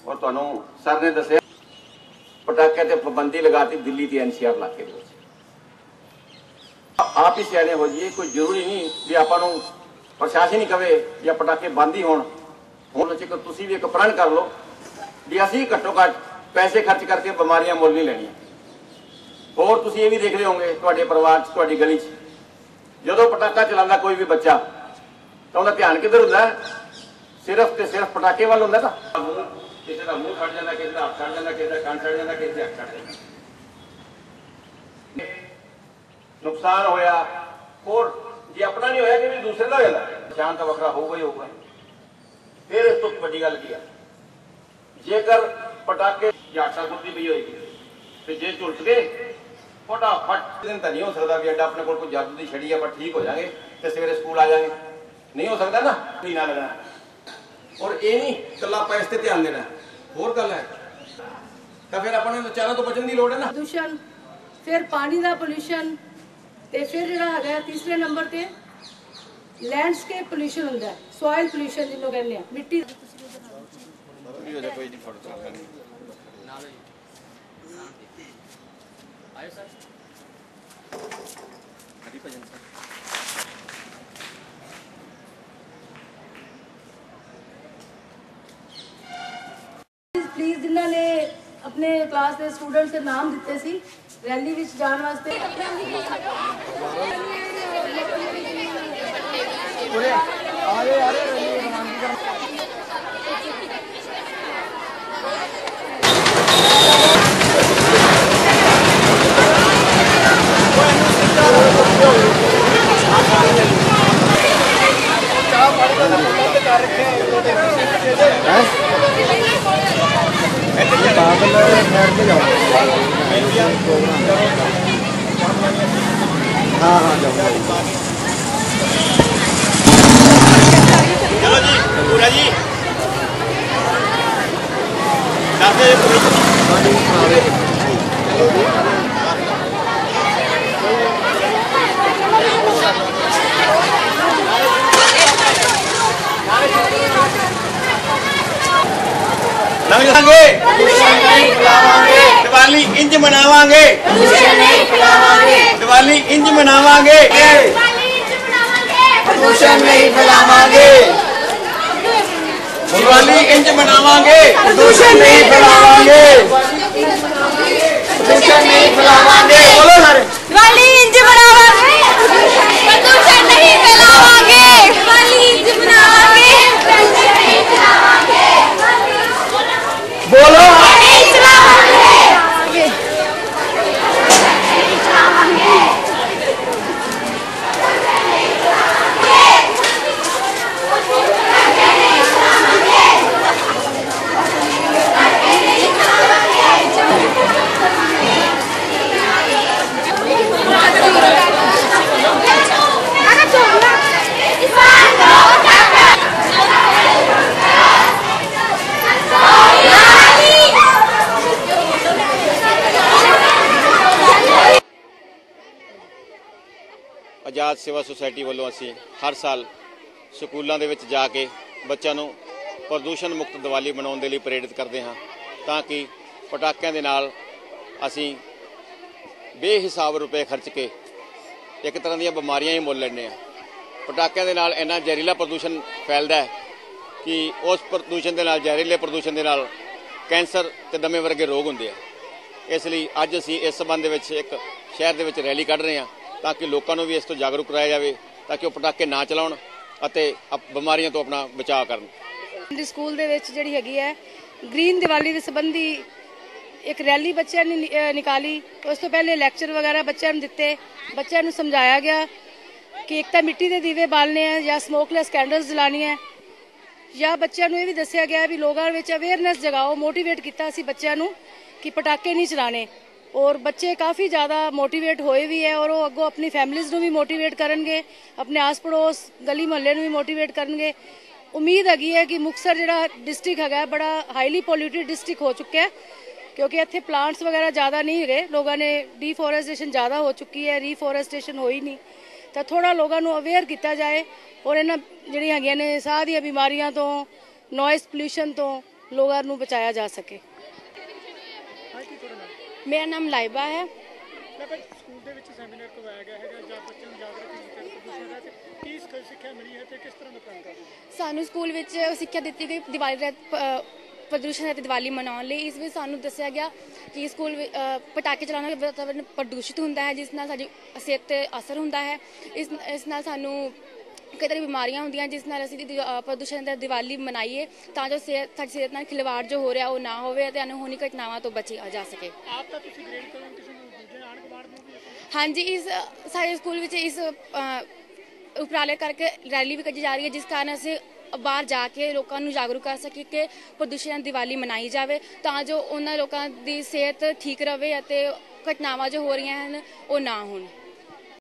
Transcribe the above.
और तुहानू सर ने दस्सिया पटाखे ते पाबंदी लगाती दिल्ली ते NCR इलाके दे विच। आप ही सियाने हो जाइए, कोई जरूरी नहीं भी आपां नू प्रशासन ही कहे या पटाखे बंद ही होण। हुण तुसीं भी एक प्रण कर लो भी असीं घट्टो घੱਟ पैसे खर्च करके बीमारियां मुल नहीं लैणियां। होर तुसीं ये भी देख रहे होंगे तुहाडे परिवार च, तुहाडी गली च जदों पटाखा चलांदा कोई भी बच्चा तो उहदा ध्यान किधर हुंदा है? सिर्फ ते सिर्फ पटाखे वाल हुंदा। किसी का मूँह सड़ जाता, किसी का हाथ सड़ जाता, किसी का कंन सड़ जाता, किसी का अख सड़ जाता, नुकसान होया। और जे अपना नहीं होया कि दूसरे का हो जाता, निशान तो वखरा होगा ही होगा। फिर इस तो बड़ी गल की है, जेकर पटाखे जाटा गुद्दी पई होएगी तो जे झुलस गए फटाफट दिन तो नहीं हो सकता भी अड्डा अपने को कोई जादू की छड़ी है पर ठीक हो जाएंगे तो सवेरे स्कूल आ जाएंगे, नहीं हो सकता ना, महीना लगना। और ये नहीं कल आप इस पर ध्यान देना। होर गल है तो फिर अपने विचारों तो बचने की लोड़ है ना। प्रदूषण, फिर पानी का पोल्यूशन, ते फिर जिहड़ा है तीसरे नंबर ते लैंडस्केप पोल्यूशन होंदा है, सॉइल पोल्यूशन जिन्हों कहते हैं, मिट्टी। प्लीज जिन्होंने अपने क्लास के स्टूडेंट्स के नाम दिते सी रैली विच जाण वास्ते। हाँ हाँ जाऊँगा। चलो जी पूरा जी दिवाली इंज मनावांगे, दिवाली इंज मनावांगे, प्रदूषण नहीं फैलावांगे, दिवाली इंज मनावांगे, प्रदूषण नहीं फैलावांगे, प्रदूषण नहीं फैलावांगे। बोलो सारे दिवाली इंज मनावांगे, प्रदूषण नहीं फैलावांगे, दिवाली इंज मनावांगे, प्रदूषण नहीं फैलावांगे, बोलो आजाद सेवा सोसाइटी वालों असी हर साल स्कूलों के विच जाके बच्चों को प्रदूषण मुक्त दिवाली मनाने के लिए प्रेरित करते हैं ताकि पटाखियां दे नाल असी बेहिसाब रुपए खर्च के एक तरह दी बीमारियां ही मोल लैंदे हैं। पटाखियां दे नाल इन्ना जहरीला प्रदूषण फैलदा है कि उस प्रदूषण दे नाल जहरीले प्रदूषण दे नाल कैंसर ते दमे वर्गे रोग होंदे हैं। इसलिए अज असी इस संबंध में एक शहर दे विच रैली कढ़ रहे हैं ताकि लोगों को भी इस तो जागरूक कराया जाए ताकि वह पटाखे ना चलाउण अते बीमारियों तो अपना बचाव करन। स्कूल दे विच जिहड़ी हैगी है ग्रीन दिवाली दे संबंधी एक रैली बच्चों ने निकाली। उस तो पहले लैक्चर वगैरह बच्चों ने दिते, बच्चों को समझाया गया कि एक तो मिट्टी के दीवे बालने हैं या स्मोकलैस कैंडल्स जलानी है, या बच्चों को यह भी दसिया गया भी लोगों में अवेयरनेस जगाओ, मोटिवेट किया बच्चों को कि पटाखे नहीं चलाने। और बच्चे काफ़ी ज़्यादा मोटिवेट होए भी है और वो अगों अपनी फैमिलीज़ भी मोटिवेट करेंगे, अपने आस पड़ोस गली मोहल्ले भी मोटिवेट करेंगे। उम्मीद हैगी है कि मुक्तसर जिहड़ा डिस्ट्रिक्ट है बड़ा हाईली पोल्यूटेड डिस्ट्रिक्ट हो चुका है क्योंकि इत्थे प्लांट्स वगैरह ज़्यादा नहीं है, लोगों ने डिफोरेस्टेशन ज़्यादा हो चुकी है, रीफोरेस्टेशन हो ही नहीं। तो थोड़ा लोगों को अवेयर किया जाए और इन्हां जिहड़ियां हैगियां ने साह दी बीमारियां तो, नॉइज़ पोल्यूशन तो ਲੋਕਾਂ ਨੂੰ ਬਚਾਇਆ ਜਾ ਸਕੇ। ਮੇਰਾ ਨਾਮ ਲਾਈਬਾ ਹੈ। ਸਕੂਲ ਦੇ ਵਿੱਚ ਸੈਮੀਨਾਰ ਕਰਵਾਇਆ ਗਿਆ ਹੈਗਾ ਜਾਂ ਬੱਚਿਆਂ ਨੂੰ ਜਾਗਰੂਕ ਕੀਤਾ ਪ੍ਰਦੂਸ਼ਣ ਬਾਰੇ ਕੀ ਸਿੱਖਿਆ ਮਿਲੀ ਹੈ ਤੇ ਕਿਸ ਤਰ੍ਹਾਂ ਦਾ ਕੰਮ ਕਰਦੇ ਹੋ? ਸਾਨੂੰ ਸਕੂਲ ਵਿੱਚ ਸਿੱਖਿਆ ਦਿੱਤੀ ਗਈ ਦੀਵਾਲੀ ਰਹਿਤ ਪ੍ਰਦੂਸ਼ਣ ਰਹਿਤ ਦੀਵਾਲੀ ਮਨਾਉਣ ਲਈ। ਇਸ ਵਿੱਚ ਸਾਨੂੰ ਦੱਸਿਆ ਗਿਆ ਕਿ ਸਕੂਲ ਪਟਾਕੇ ਚਲਾਉਣ ਨਾਲ ਵਾਤਾਵਰਨ ਪ੍ਰਦੂਸ਼ਿਤ ਹੁੰਦਾ ਹੈ, ਜਿਸ ਨਾਲ ਸਾਡੀ ਸਿਹਤ 'ਤੇ ਅਸਰ ਹੁੰਦਾ ਹੈ। ਇਸ ਨਾਲ ਸਾਨੂੰ ਕਈ ਤਰ੍ਹਾਂ ਦੀ ਬਿਮਾਰੀਆਂ ਹੁੰਦੀਆਂ, ਜਿਸ ਨਾਲ ਅਸੀਂ ਪ੍ਰਦੂਸ਼ਣ ਦਾ ਦੀਵਾਲੀ ਮਨਾਈਏ ਤਾਂ ਜੋ ਸਾਡੀ ਸਿਹਤ ਨਾਲ ਖਿਲਵਾੜ ਜੋ ਹੋ ਰਿਹਾ ਉਹ ਨਾ ਹੋਵੇ ਅਤੇ ਅਨਹੋਣੀ ਘਟਨਾਵਾਂ ਤੋਂ ਬਚਿਆ ਜਾ ਸਕੇ। ਆਪ ਤਾਂ ਤੁਸੀਂ ਗ੍ਰੇਡ ਕਰੋ, ਕਿਸੇ ਨੂੰ ਦੂਜੇ ਆਂਢ ਗੁਆਂਢ ਨੂੰ ਵੀ? ਹਾਂਜੀ, ਸਾਡੇ ਸਕੂਲ ਵਿੱਚ ਇਸ ਉਪਰਾਲੇ ਕਰਕੇ ਰੈਲੀ ਵੀ ਕੱਢੀ ਜਾ ਰਹੀ ਹੈ, ਜਿਸ ਕਾਰਨ ਅਸੀਂ ਬਾਹਰ ਜਾ ਕੇ ਲੋਕਾਂ ਨੂੰ ਜਾਗਰੂਕ ਕਰ ਸਕੀਏ ਕਿ ਪ੍ਰਦੂਸ਼ਣ ਦੀਵਾਲੀ ਮਨਾਈ ਜਾਵੇ ਤਾਂ ਜੋ ਉਹਨਾਂ ਲੋਕਾਂ ਦੀ ਸਿਹਤ ਠੀਕ ਰਹੇ ਅਤੇ ਘਟਨਾਵਾਂ ਜੋ ਹੋ ਰਹੀਆਂ ਹਨ ਉਹ ਨਾ ਹੋਣ।